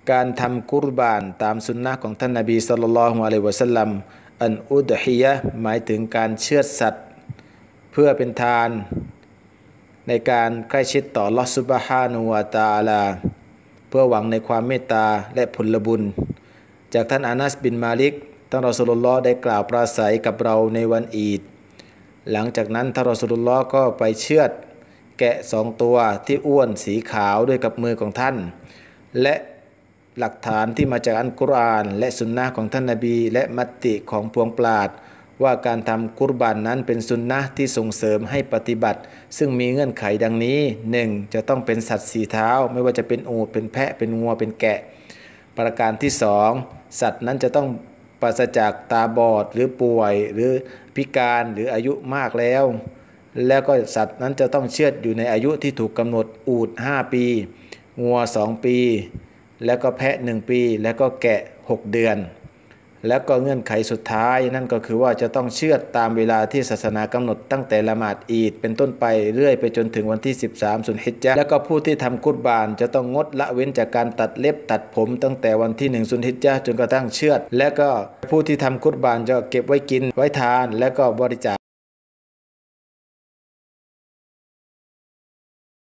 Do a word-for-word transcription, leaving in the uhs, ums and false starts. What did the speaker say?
การทำกุรบานตามสุนนะของท่านนบีศ็อลลัลลอฮุอะลัยฮิวะซัลลัมอันอุดฮิยะห์หมายถึงการเชือดสัตว์เพื่อเป็นทานในการใกล้ชิดต่ออัลเลาะห์ซุบฮานะฮูวะตะอาลาเพื่อหวังในความเมตตาและผลบุญจากท่านอานัสบินมาลิกท่านรอซูลุลลอฮ์ได้กล่าวปราศัยกับเราในวันอีดหลังจากนั้นท่านรอซูลุลลอฮ์ก็ไปเชือดแกะสองตัวที่อ้วนสีขาวด้วยกับมือของท่านและหลักฐานที่มาจากอัลกุรอานและสุนนะของท่านนบีและมัตติของพวงปราชญ์ว่าการทำกุรบานนั้นเป็นสุนนะที่ส่งเสริมให้ปฏิบัติซึ่งมีเงื่อนไขดังนี้ หนึ่ง จะต้องเป็นสัตว์สี่เท้าไม่ว่าจะเป็นอูฐเป็นแพะเป็นงัวเป็นแกะประการที่สองสัตว์นั้นจะต้องปราศจากตาบอดหรือป่วยหรือพิการหรืออายุมากแล้วแล้วก็สัตว์นั้นจะต้องเชือดอยู่ในอายุที่ถูกกำหนดอูฐห้าปีงัวสองปีแล้วก็แพะหนึ่งปีแล้วก็แกะหกเดือนแล้วก็เงื่อนไขสุดท้ายนั่นก็คือว่าจะต้องเชือดตามเวลาที่ศาสนากำหนดตั้งแต่ละหมาดอีดเป็นต้นไปเรื่อยไปจนถึงวันที่สิบสามซุลฮิจญะห์แล้วก็ผู้ที่ทำกุรบานจะต้องงดละเว้นจากการตัดเล็บตัดผมตั้งแต่วันที่หนึ่งซุลฮิจญะห์จนกระทั่งเชือดและก็ผู้ที่ทำกุรบานจะเก็บไว้กินไว้ทานและก็บริจาค